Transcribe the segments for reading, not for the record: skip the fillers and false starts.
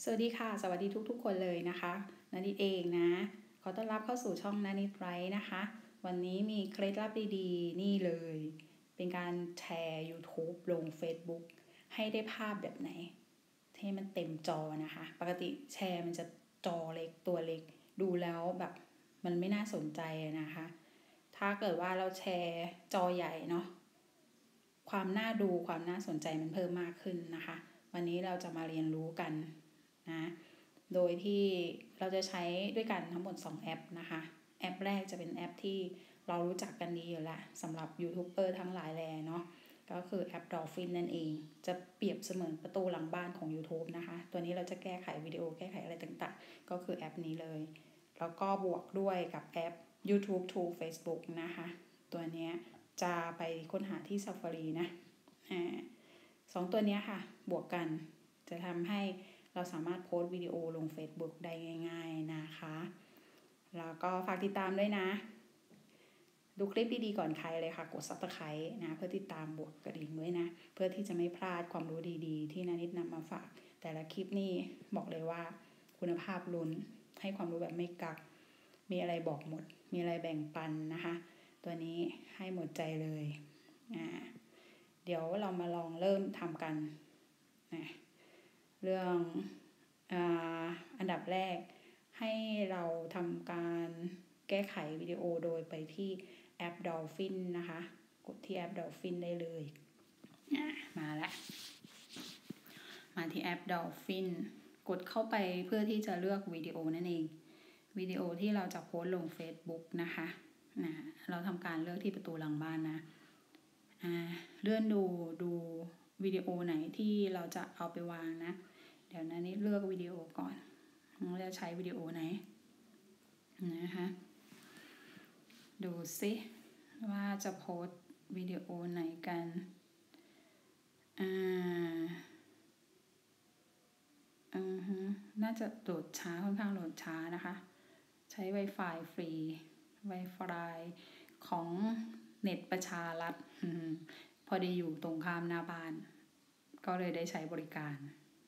สวัสดีค่ะสวัสดีทุกๆคนเลยนะคะนานิดเองนะขอต้อนรับเข้าสู่ช่องนานิดไรนะคะวันนี้มีเคล็ดลับดีๆนี่เลยเป็นการแชร์ YouTube ลง Facebook ให้ได้ภาพแบบไหนให้มันเต็มจอนะคะปกติแชร์มันจะจอเล็กตัวเล็กดูแล้วแบบมันไม่น่าสนใจนะคะถ้าเกิดว่าเราแชร์จอใหญ่เนาะความน่าดูความน่าสนใจมันเพิ่มมากขึ้นนะคะวันนี้เราจะมาเรียนรู้กันนะโดยที่เราจะใช้ด้วยกันทั้งหมด2แอปนะคะแอปแรกจะเป็นแอปที่เรารู้จักกันดีอยู่แล้วสำหรับยูทูบเบอร์ทั้งหลายแลเนาะก็คือแอป Dolphin นั่นเองจะเปรียบเสมือนประตูหลังบ้านของ YouTube นะคะตัวนี้เราจะแก้ไขวิดีโอแก้ไขอะไรต่างๆก็คือแอปนี้เลยแล้วก็บวกด้วยกับแอป YouTube to Facebook นะคะตัวนี้จะไปค้นหาที่ Safari นะ2ตัวนี้ค่ะบวกกันจะทำให้เราสามารถโพสต์วิดีโอลง Facebook ได้ง่ายๆนะคะแล้วก็ฝากติดตามด้วยนะดูคลิปดีๆก่อนใครเลยค่ะกด Subscribe นะเพื่อติดตามบวกกระดิ่งด้วยนะเพื่อที่จะไม่พลาดความรู้ดีๆที่นานิดนำมาฝากแต่ละคลิปนี่บอกเลยว่าคุณภาพล้นให้ความรู้แบบไม่กักมีอะไรบอกหมดมีอะไรแบ่งปันนะคะตัวนี้ให้หมดใจเลยเดี๋ยวเรามาลองเริ่มทำกันนะเรื่องอันดับแรกให้เราทำการแก้ไขวิดีโอโดยไปที่แอป Dolphin นะคะกดที่แอป Dolphin ได้เลยมาแล้วมาที่แอป Dolphin กดเข้าไปเพื่อที่จะเลือกวิดีโอนั่นเองวิดีโอที่เราจะโพสต์ลง Facebook นะคะเราทำการเลือกที่ประตูหลังบ้านนะเลื่อนดูวิดีโอไหนที่เราจะเอาไปวางนะเดี๋ยวนี้เลือกวิดีโอก่อนเราจะใช้วิดีโอไหนนะคะดูซิว่าจะโพสต์วิดีโอไหนกันน่าจะโหลดช้าค่อนข้างโหลดช้านะคะใช้ Wi-Fi ฟรี Wi-Fi ของเน็ตประชารัฐพอดีอยู่ตรงข้ามหน้าบ้านก็เลยได้ใช้บริการ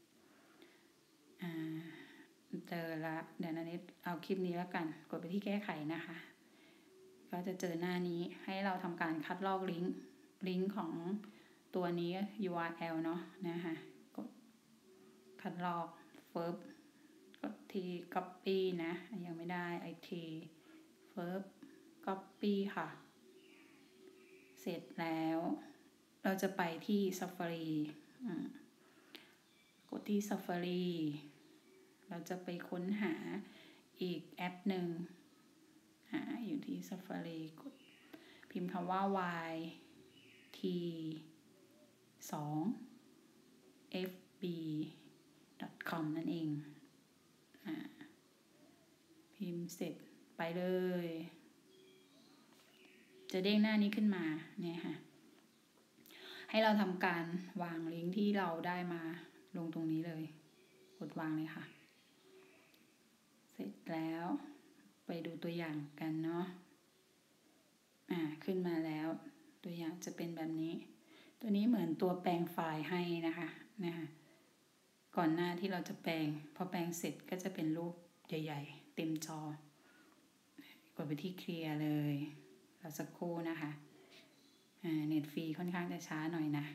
เจอละเดี๋ยวนี้เอาคลิปนี้แล้วกันกดไปที่แก้ไขนะคะก็จะเจอหน้านี้ให้เราทำการคัดลอกลิงก์ของตัวนี้ URL เนาะนะคะกดคัดลอกกดที่ copy นะยังไม่ได้IT copy ค่ะเสร็จแล้วเราจะไปที่ Safari กดที่ Safari เราจะไปค้นหาอีกแอปหนึ่งอยู่ที่ Safari กดพิมพ์คำว่า yt2fb.com นั่นเองพิมพ์เสร็จไปเลยจะเด้งหน้านี้ขึ้นมาเนี่ยค่ะให้เราทำการวางลิงก์ที่เราได้มาลงตรงนี้เลยกดวางเลยค่ะเสร็จแล้วไปดูตัวอย่างกันเนาะขึ้นมาแล้วตัวอย่างจะเป็นแบบนี้ตัวนี้เหมือนตัวแปลงไฟล์ให้นะคะก่อนหน้าที่เราจะแปลงพอแปลงเสร็จก็จะเป็นรูปใหญ่ๆเต็มจอกดไปที่เคลียร์เลยเราสักครู่นะคะเน็ตฟรีค่อนข้างจะช้าหน่อยนะ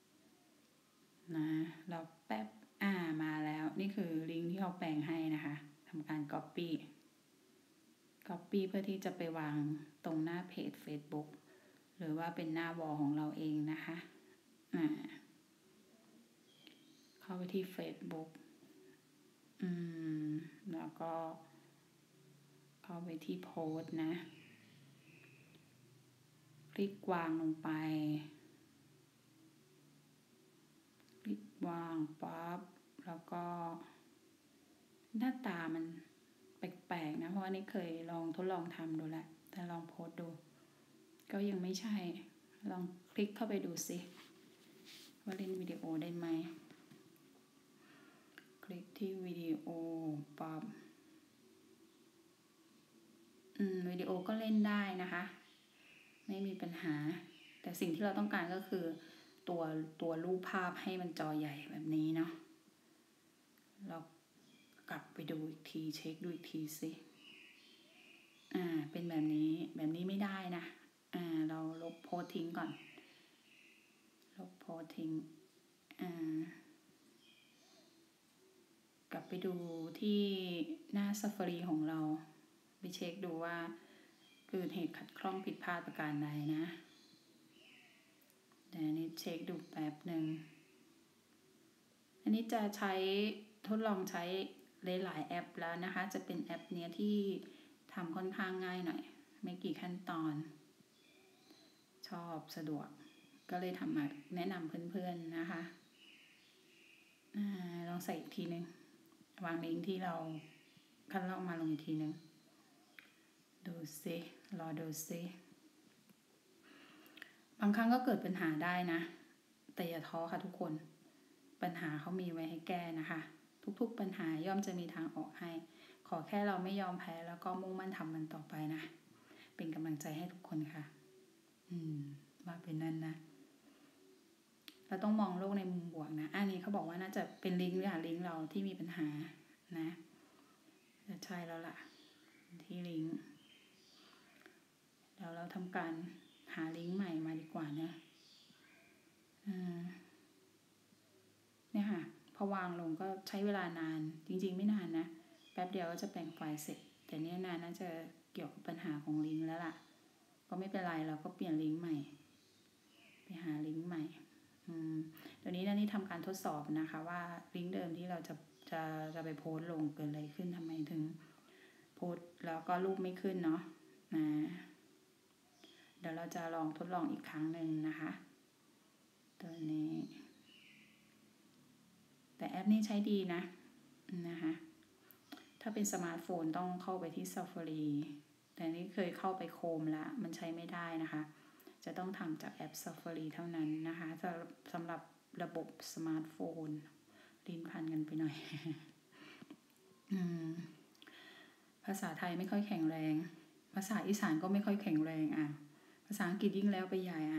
เราแป๊บมาแล้วนี่คือลิงก์ที่เขาแปลงให้นะคะทำการ copy เพื่อที่จะไปวางตรงหน้าเพจ Facebook หรือว่าเป็นหน้าวอลของเราเองนะคะเข้าไปที่ Facebook แล้วก็เข้าไปที่โพสต์นะคลิกวางลงไปคลิกวางปั๊บแล้วก็หน้าตามันแปลกๆนะเพราะว่านี่เคยลองทดลองทำดูแล้วแต่ลองโพสต์ดูก็ยังไม่ใช่ลองคลิกเข้าไปดูสิว่าเล่นวิดีโอได้ไหมคลิกที่วิดีโอปั๊บวิดีโอก็เล่นได้นะคะไม่มีปัญหาแต่สิ่งที่เราต้องการก็คือตัวรูปภาพให้มันจอใหญ่แบบนี้เนาะเรากลับไปดูอีกทีเช็คดูอีกทีสิเป็นแบบนี้ไม่ได้นะเราลบโพสทิ้งก่อนลบโพสทิ้งกลับไปดูที่หน้า Safari ของเราไปเช็คดูว่าเกิดเหตุขัดข้องผิดพลาดประการใดนะแต่อันนี้เช็คดูแป๊บหนึ่งอันนี้จะใช้ทดลองใช้หลายๆแอปแล้วนะคะจะเป็นแอปเนี้ยที่ทำค่อนข้างง่ายหน่อยไม่กี่ขั้นตอนชอบสะดวกก็เลยทำมาแนะนำเพื่อนๆนะคะลองใส่อีกทีนึงวางลิงก์ที่เราคัดลอกมาลงอีกทีนึงดูซิรอดูซิบางครั้งก็เกิดปัญหาได้นะแต่อย่าท้อค่ะทุกคนปัญหาเขามีไว้ให้แก้นะคะทุกๆปัญหาย่อมจะมีทางออกให้ขอแค่เราไม่ยอมแพ้แล้วก็มุ่งมั่นทำมันต่อไปนะเป็นกำลังใจให้ทุกคนค่ะว่าเป็นนั่นนะเราต้องมองโลกในมุมบวกนะอันนี้เขาบอกว่าน่าจะเป็นลิงก์ลิงก์เราที่มีปัญหานะจะใช่แล้วล่ะที่ลิงก์แล้วเราทำการหาลิงก์ใหม่มาดีกว่านะเนี่ยค่ะพอวางลงก็ใช้เวลานานจริงๆไม่นานนะแป๊บเดียวก็จะแปลงไฟล์เสร็จแต่เนี่ยนานน่าจะเกี่ยวกับปัญหาของลิงก์แล้วล่ะก็ไม่เป็นไรเราก็เปลี่ยนลิงก์ใหม่ไปหาลิงก์ใหม่เดี๋ยวนี้นี่ทำการทดสอบนะคะว่าลิงก์เดิมที่เราจะไปโพสต์ลงเกิดอะไรขึ้นทำไมถึงโพสต์แล้วก็รูปไม่ขึ้นเนาะนะเดี๋ยวเราจะลองทดลองอีกครั้งหนึ่งนะคะตัวนี้แต่แอปนี้ใช้ดีนะคะถ้าเป็นสมาร์ทโฟนต้องเข้าไปที่ Safari แต่นี่เคยเข้าไปโคมแล้วมันใช้ไม่ได้นะคะจะต้องทำจากแอป Safari เท่านั้นนะคะสำหรับระบบสมาร์ทโฟนลิ้นพันกันไปหน่อย ภาษาไทยไม่ค่อยแข็งแรงภาษาอีสานก็ไม่ค่อยแข็งแรงภาษาอังกฤษยิ่งแล้วไปใหญ่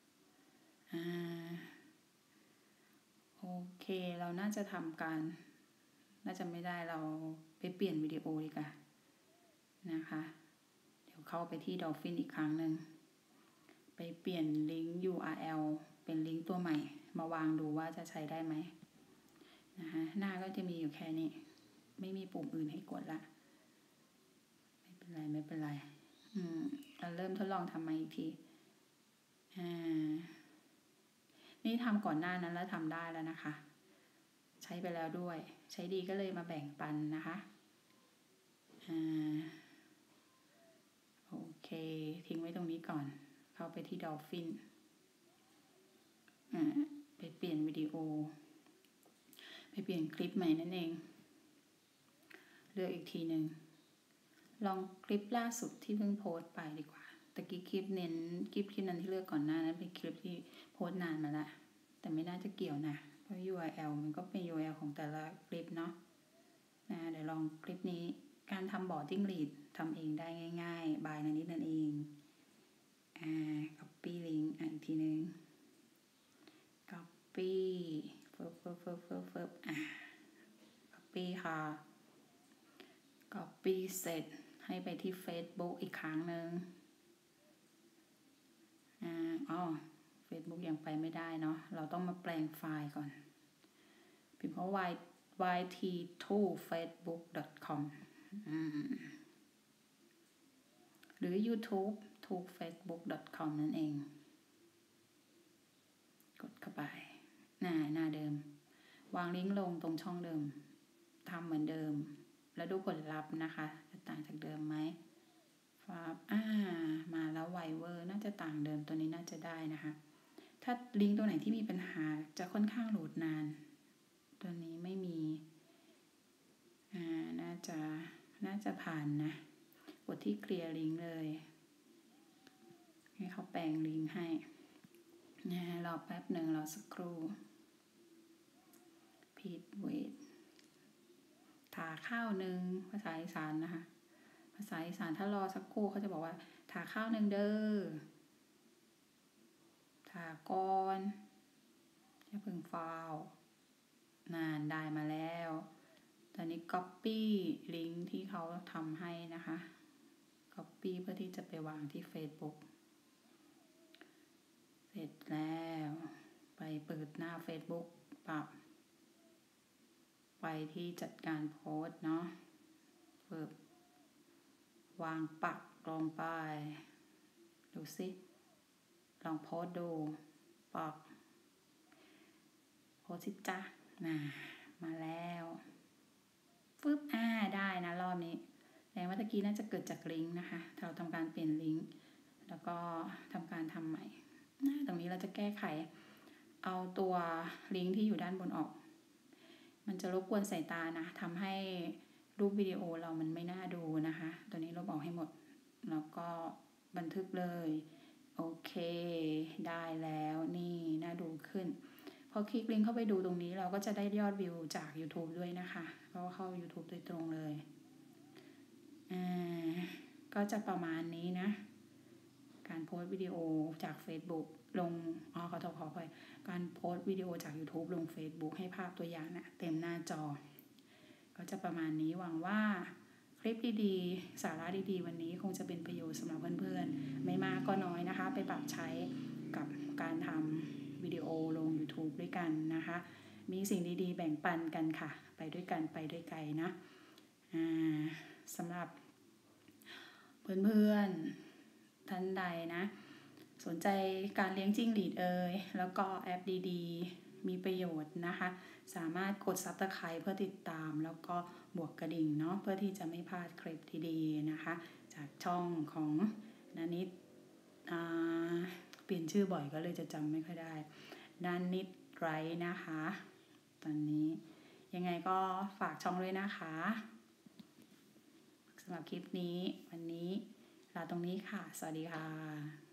โอเคเราน่าจะทำการน่าจะไม่ได้เราไปเปลี่ยนวิดีโอดีกว่านะคะเดี๋ยวเข้าไปที่ Dolphin อีกครั้งหนึ่งไปเปลี่ยนลิงก์ URL เป็นลิงก์ตัวใหม่มาวางดูว่าจะใช้ได้ไหมนะคะหน้าก็จะมีอยู่แค่นี้ไม่มีปุ่มอื่นให้กดละไม่เป็นไรเราเริ่มทดลองทำมาอีกทีนี่ทำก่อนหน้านั้นแล้วทำได้แล้วนะคะใช้ไปแล้วด้วยใช้ดีก็เลยมาแบ่งปันนะคะโอเคทิ้งไว้ตรงนี้ก่อนเข้าไปที่ Dolphin ไปเปลี่ยนวิดีโอไปเปลี่ยนคลิปใหม่นั่นเองเลือกอีกทีหนึ่งลองคลิปล่าสุดที่เพิ่งโพสต์ไปดีกว่าตะกี้คลิปนั้นที่เลือกก่อนหน้านั้นเป็นคลิปที่โพสต์นานมาละแต่ไม่น่าจะเกี่ยวนะเพราะ URL มันก็เป็น URL ของแต่ละคลิปเนาะเดี๋ยวลองคลิปนี้การทำบอร์ดจิ้งหรีดทำเองได้ง่ายๆบายนิดนั่นเอง copy link อีกทีนึง copy copy ค่ะ copy เสร็จให้ไปที่ Facebook อีกครั้งหนึ่งFacebook ยังไปไม่ได้เนาะเราต้องมาแปลงไฟล์ก่อนพิมพ์ว่า yt2facebook.com หรือ YouTube facebook.com นั่นเองกดเข้าไปหน้าเดิมวางลิงก์ลงตรงช่องเดิมทำเหมือนเดิมแล้วดูผลลัพธ์นะคะจะต่างจากเดิมไหมมาแล้วไวเวอร์น่าจะต่างเดิมตัวนี้น่าจะได้นะคะถ้าลิงก์ตัวไหนที่มีปัญหาจะค่อนข้างโหลดนานตัวนี้ไม่มีน่าจะผ่านนะกดที่เคลียร์ลิงก์เลยให้เขาแปลงลิงก์ให้รอแป๊บหนึ่งรอสักครู่พีทเวทถาข้าวหนึ่งภาษาอีสานนะคะภาษาอีสานถ้ารอสักครู่เขาจะบอกว่าถาข้าวหนึ่งเด้อถาก่อนอย่าเพิ่งฟาวนานได้มาแล้วตอนนี้ copy ลิงก์ที่เขาทำให้นะคะ copy เพื่อที่จะไปวางที่ Facebook เสร็จแล้วไปเปิดหน้า Facebook ปรับไปที่จัดการโพสต์เนาะเปิดวางปักลงไปดูสิลองโพสต์ดูปักโพสต์สิจ้ะมาแล้วฟึบได้นะรอบนี้แสดงว่าตะกี้น่าจะเกิดจากลิงก์นะคะเราทำการเปลี่ยนลิงก์แล้วก็ทำการทำใหม่ตรงนี้เราจะแก้ไขเอาตัวลิงก์ที่อยู่ด้านบนออกมันจะรบกวนสายตานะทำให้รูปวิดีโอเรามันไม่น่าดูนะคะตัวนี้ลบออกให้หมดแล้วก็บันทึกเลยโอเคได้แล้วนี่น่าดูขึ้นพอคลิกลิงก์เข้าไปดูตรงนี้เราก็จะได้ยอดวิวจาก YouTube ด้วยนะคะเพราะว่าเข้า YouTube โดยตรงเลยก็จะประมาณนี้นะการโพสต์วิดีโอจาก Facebook ลงขอไปการโพสต์วิดีโอจาก YouTube ลง Facebook ให้ภาพตัวอย่างนะเต็มหน้าจอก็จะประมาณนี้หวังว่าคลิปดีๆสาระดีๆวันนี้คงจะเป็นประโยชน์สำหรับเพื่อนๆไม่มากก็น้อยนะคะไปปรับใช้กับการทำวิดีโอลง YouTube ด้วยกันนะคะมีสิ่งดีๆแบ่งปันกันค่ะไปด้วยกันไปด้วยไกลนะสำหรับเพื่อนๆท่านใดนะสนใจการเลี้ยงจิ้งหรีดแล้วก็แอปดีๆมีประโยชน์นะคะสามารถกด Subscribe เพื่อติดตามแล้วก็บวกกระดิ่งเนาะเพื่อที่จะไม่พลาดคลิปดีๆนะคะจากช่องของนานิดเปลี่ยนชื่อบ่อยก็เลยจะจำไม่ค่อยได้นานิดไรนะคะตอนนี้ยังไงก็ฝากช่องด้วยนะคะสำหรับคลิปนี้วันนี้ลาตรงนี้ค่ะสวัสดีค่ะ